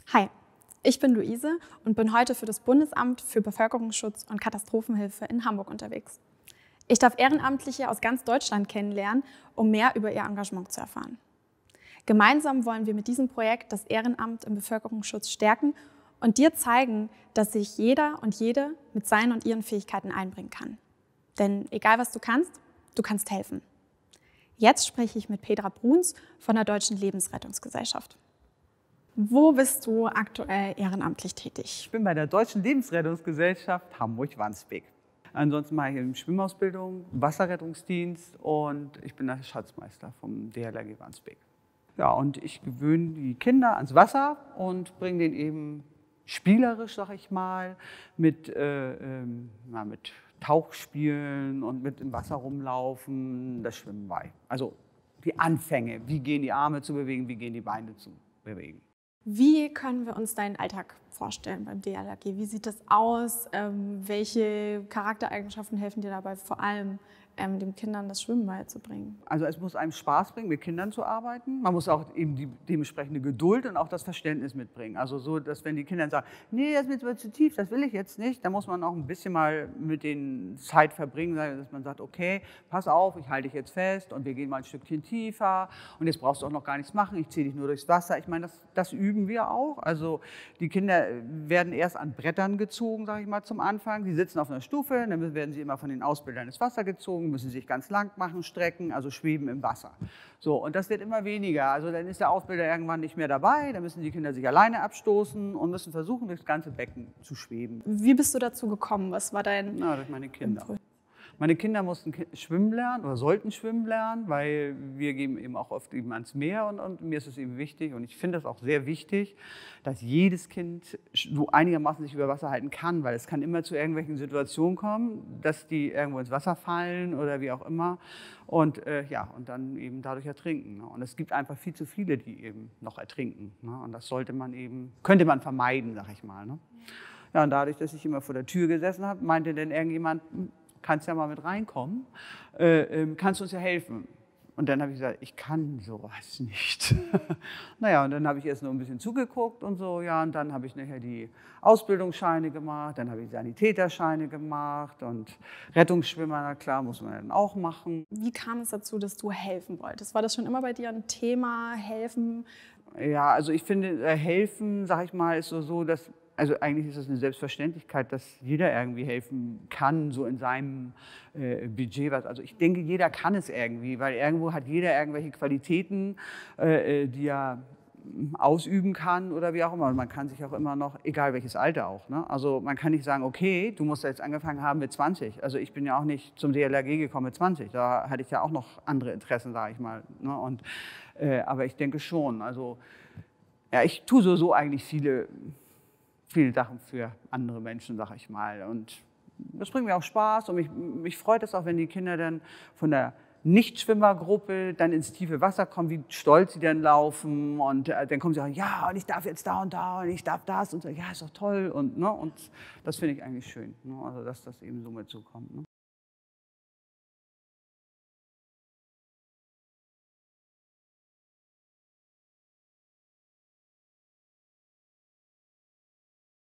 Hi, ich bin Luise und bin heute für das Bundesamt für Bevölkerungsschutz und Katastrophenhilfe in Hamburg unterwegs. Ich darf Ehrenamtliche aus ganz Deutschland kennenlernen, um mehr über ihr Engagement zu erfahren. Gemeinsam wollen wir mit diesem Projekt das Ehrenamt im Bevölkerungsschutz stärken und dir zeigen, dass sich jeder und jede mit seinen und ihren Fähigkeiten einbringen kann. Denn egal was du kannst helfen. Jetzt spreche ich mit Petra Bruns von der Deutschen Lebensrettungsgesellschaft. Wo bist du aktuell ehrenamtlich tätig? Ich bin bei der Deutschen Lebensrettungsgesellschaft Hamburg-Wandsbek. Ansonsten mache ich eben Schwimmausbildung, Wasserrettungsdienst und ich bin der Schatzmeister vom DLRG Wandsbek. Ja, und ich gewöhne die Kinder ans Wasser und bringe denen eben spielerisch, sag ich mal, mit Tauchspielen und mit im Wasser rumlaufen, das Schwimmen bei. Also die Anfänge, wie gehen die Arme zu bewegen, wie gehen die Beine zu bewegen. Wie können wir uns deinen Alltag vorstellen beim DLRG? Wie sieht das aus? Welche Charaktereigenschaften helfen dir dabei, vor allem den Kindern das Schwimmen beizubringen? Also es muss einem Spaß bringen, mit Kindern zu arbeiten. Man muss auch eben die dementsprechende Geduld und auch das Verständnis mitbringen. Also so, dass wenn die Kinder sagen, nee, das ist mir zu tief, das will ich jetzt nicht, dann muss man auch ein bisschen mal mit denen Zeit verbringen, dass man sagt, okay, pass auf, ich halte dich jetzt fest und wir gehen mal ein Stückchen tiefer und jetzt brauchst du auch noch gar nichts machen, ich ziehe dich nur durchs Wasser. Ich meine, das üben wir auch. Also die Kinder werden erst an Brettern gezogen, sage ich mal, zum Anfang. Sie sitzen auf einer Stufe, dann werden sie immer von den Ausbildern ins Wasser gezogen, müssen sich ganz lang machen, strecken, also schweben im Wasser. So, und das wird immer weniger. Also dann ist der Ausbilder irgendwann nicht mehr dabei, dann müssen die Kinder sich alleine abstoßen und müssen versuchen, durchs ganze Becken zu schweben. Wie bist du dazu gekommen? Was war dein Durch meine Kinder. Impuls? Meine Kinder mussten schwimmen lernen oder sollten schwimmen lernen, weil wir gehen eben auch oft eben ans Meer und mir ist es eben wichtig und ich finde das auch sehr wichtig, dass jedes Kind so einigermaßen sich über Wasser halten kann, weil es kann immer zu irgendwelchen Situationen kommen, dass die irgendwo ins Wasser fallen oder wie auch immer und und dann eben dadurch ertrinken. Ne? Und es gibt einfach viel zu viele, die eben noch ertrinken. Ne? Und das könnte man vermeiden, sag ich mal. Ne? Ja, und dadurch, dass ich immer vor der Tür gesessen habe, meinte dann irgendjemand, kannst ja mal mit reinkommen, kannst du uns ja helfen. Und dann habe ich gesagt, ich kann sowas nicht. Naja, und dann habe ich erst noch ein bisschen zugeguckt und so, ja, und dann habe ich nachher die Ausbildungsscheine gemacht, dann habe ich Sanitäterscheine gemacht und Rettungsschwimmer, na klar, muss man dann auch machen. Wie kam es dazu, dass du helfen wolltest? War das schon immer bei dir ein Thema, helfen? Ja, also ich finde, helfen, sag ich mal, ist so, dass also eigentlich ist es eine Selbstverständlichkeit, dass jeder irgendwie helfen kann, so in seinem Budget. Also ich denke, jeder kann es irgendwie, weil irgendwo hat jeder irgendwelche Qualitäten, die er ausüben kann oder wie auch immer. Und man kann sich auch immer noch, egal welches Alter auch, ne? Also man kann nicht sagen, okay, du musst jetzt angefangen haben mit 20. Also ich bin ja auch nicht zum DLRG gekommen mit 20. Da hatte ich ja auch noch andere Interessen, sage ich mal. Ne? Und, aber ich denke schon, also ja, ich tue so eigentlich viele Sachen für andere Menschen, sag ich mal. Und das bringt mir auch Spaß und mich freut es auch, wenn die Kinder dann von der Nichtschwimmergruppe dann ins tiefe Wasser kommen, wie stolz sie dann laufen und dann kommen sie auch, ja, und ich darf jetzt da und ich darf das und so, ja, ist doch toll und das finde ich eigentlich schön, ne? Also dass das eben so mit zukommt. Ne?